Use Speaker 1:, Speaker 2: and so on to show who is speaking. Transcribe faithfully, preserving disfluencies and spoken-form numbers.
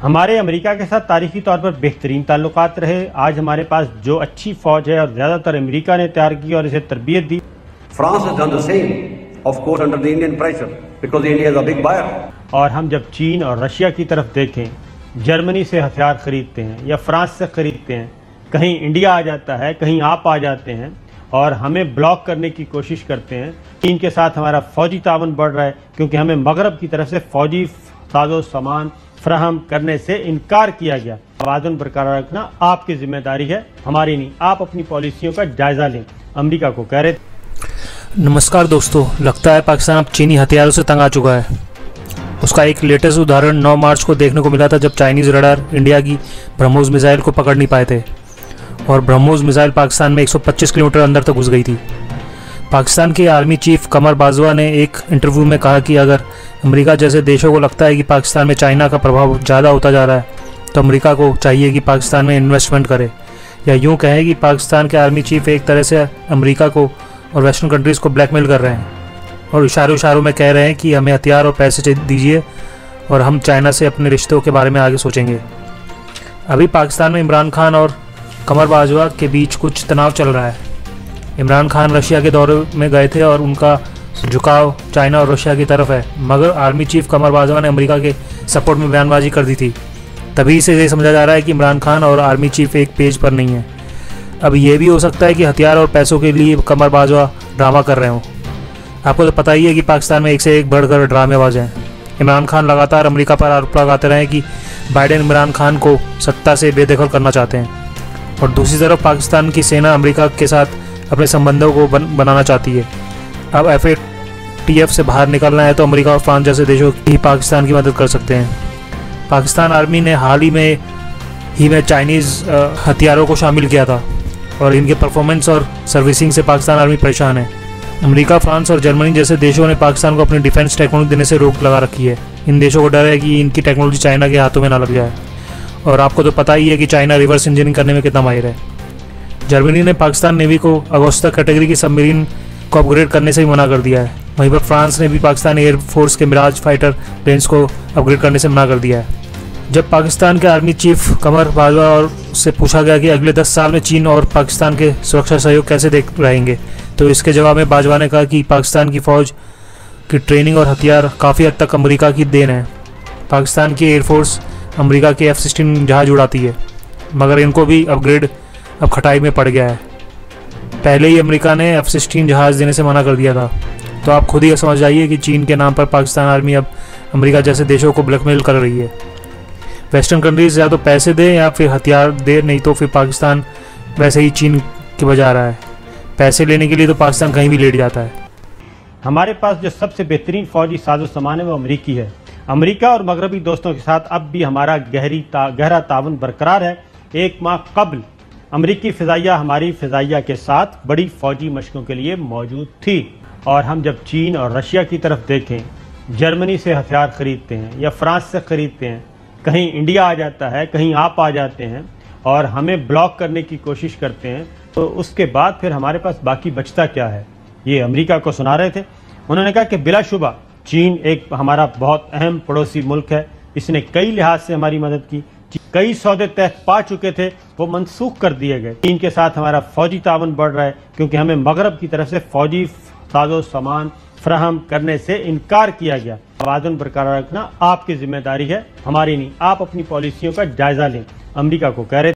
Speaker 1: हमारे अमेरिका के साथ तारीखी तौर पर बेहतरीन ताल्लुकात रहे। आज हमारे पास जो अच्छी फौज है और ज़्यादातर अमेरिका ने तैयार की और इसे तरबियत दी।
Speaker 2: France has done the same, of course, under the Indian pressure, because India is a big buyer.
Speaker 1: और हम जब चीन और रशिया की तरफ देखें, जर्मनी से हथियार खरीदते हैं या फ्रांस से खरीदते हैं, कहीं इंडिया आ जाता है, कहीं आप आ जाते हैं और हमें ब्लॉक करने की कोशिश करते हैं। चीन के साथ हमारा फौजी तावन बढ़ रहा है क्योंकि हमें मगरब की तरफ से फौजी साजो सामान फ्राहम करने से इनकार किया गया। तवाज़ुन बरकरार रखना आपकी जिम्मेदारी है, हमारी नहीं। आप अपनी पॉलिसियों का जायजा लें, अमेरिका को कह रहे थे।
Speaker 3: नमस्कार दोस्तों, लगता है पाकिस्तान अब चीनी हथियारों से तंग आ चुका है। उसका एक लेटेस्ट उदाहरण नौ मार्च को देखने को मिला था, जब चाइनीज़ रडार इंडिया की ब्रह्मोस मिसाइल को पकड़ नहीं पाए थे और ब्रह्मोस मिसाइल पाकिस्तान में एक सौ पच्चीस किलोमीटर अंदर तक घुस गई थी। पाकिस्तान के आर्मी चीफ कमर बाजवा ने एक इंटरव्यू में कहा कि अगर अमेरिका जैसे देशों को लगता है कि पाकिस्तान में चाइना का प्रभाव ज़्यादा होता जा रहा है, तो अमेरिका को चाहिए कि पाकिस्तान में इन्वेस्टमेंट करे, या यूँ कहें कि पाकिस्तान के आर्मी चीफ एक तरह से अमेरिका को और वेस्टर्न कंट्रीज़ को ब्लैकमेल कर रहे हैं और इशारों इशारों में कह रहे हैं कि हमें हथियार और पैसे दीजिए और हम चाइना से अपने रिश्तों के बारे में आगे सोचेंगे। अभी पाकिस्तान में इमरान खान और कमर बाजवा के बीच कुछ तनाव चल रहा है। इमरान खान रशिया के दौरे में गए थे और उनका झुकाव चाइना और रशिया की तरफ है, मगर आर्मी चीफ कमर बाजवा ने अमेरिका के सपोर्ट में बयानबाजी कर दी थी। तभी से ये समझा जा रहा है कि इमरान खान और आर्मी चीफ एक पेज पर नहीं है। अब ये भी हो सकता है कि हथियार और पैसों के लिए कमर बाजवा ड्रामा कर रहे हों। आपको तो पता ही है कि पाकिस्तान में एक से एक बढ़कर ड्रामेबाज हैं। इमरान खान लगातार अमेरिका पर आरोप लगाते रहे कि बाइडेन इमरान खान को सत्ता से बेदखल करना चाहते हैं, और दूसरी तरफ पाकिस्तान की सेना अमेरिका के साथ अपने संबंधों को बन, बनाना चाहती है। अब एफ ए टी एफ से बाहर निकलना है तो अमेरिका और फ्रांस जैसे देशों ही पाकिस्तान की मदद कर सकते हैं। पाकिस्तान आर्मी ने हाल ही में ही में चाइनीज़ हथियारों को शामिल किया था और इनके परफॉर्मेंस और सर्विसिंग से पाकिस्तान आर्मी परेशान है। अमेरिका, फ्रांस और जर्मनी जैसे देशों ने पाकिस्तान को अपनी डिफेंस टेक्नोलॉजी देने से रोक लगा रखी है। इन देशों को डर है कि इनकी टेक्नोलॉजी चाइना के हाथों में ना लग जाए, और आपको तो पता ही है कि चाइना रिवर्स इंजीनियरिंग करने में कितना माहिर है। जर्मनी ने पाकिस्तान नेवी को अगुस्ता कैटेगरी की सबमरीन को अपग्रेड करने से भी मना कर दिया है। वहीं पर फ्रांस ने भी पाकिस्तान एयरफोर्स के मिराज फाइटर प्लेन्स को अपग्रेड करने से मना कर दिया है। जब पाकिस्तान के आर्मी चीफ कमर बाजवा और से पूछा गया कि अगले दस साल में चीन और पाकिस्तान के सुरक्षा सहयोग कैसे देख रहेंगे, तो इसके जवाब में बाजवा ने कहा कि पाकिस्तान की फ़ौज की ट्रेनिंग और हथियार काफ़ी हद तक अमेरिका की देन है। पाकिस्तान की एयरफोर्स अमेरिका के एफ सिक्सटीन जहाज़ उड़ाती है, मगर इनको भी अपग्रेड अब खटाई में पड़ गया है। पहले ही अमेरिका ने एफ सिक्सटीन जहाज़ देने से मना कर दिया था। तो आप खुद ही समझ जाइए कि चीन के नाम पर पाकिस्तान आर्मी अब अमेरिका जैसे देशों को ब्लैकमेल कर रही है। वेस्टर्न कंट्रीज या तो पैसे दें या फिर हथियार दे, नहीं तो फिर पाकिस्तान वैसे ही चीन के बजा रहा है। पैसे लेने के लिए तो पाकिस्तान कहीं भी लेट जाता है।
Speaker 1: हमारे पास जो सबसे बेहतरीन फौजी साजो सामान है वो अमरीकी है। अमेरिका और मगरबी दोस्तों के साथ अब भी हमारा गहरी ता, गहरा तावन बरकरार है। एक माह कबल अमरीकी फ़िज़ाइया हमारी फ़िज़ाइया के साथ बड़ी फौजी मशकों के लिए मौजूद थी। और हम जब चीन और रशिया की तरफ देखें, जर्मनी से हथियार खरीदते हैं या फ्रांस से खरीदते हैं, कहीं इंडिया आ जाता है, कहीं आप आ जाते हैं और हमें ब्लॉक करने की कोशिश करते हैं, तो उसके बाद फिर हमारे पास बाकी बचता क्या है। ये अमेरिका को सुना रहे थे। उन्होंने कहा कि बिलाशुबा चीन एक हमारा बहुत अहम पड़ोसी मुल्क है, इसने कई लिहाज से हमारी मदद की। कई सौदे तय पा चुके थे, वो मनसूख कर दिए गए। चीन के साथ हमारा फौजी तावन बढ़ रहा है क्योंकि हमें मगरब की तरफ से फौजी साजो सामान फ्राहम करने से इनकार किया गया। तवाज़ुन बरकरार रखना आपकी जिम्मेदारी है, हमारी नहीं। आप अपनी पॉलिसियों का जायजा लें, अमेरिका को कह रहे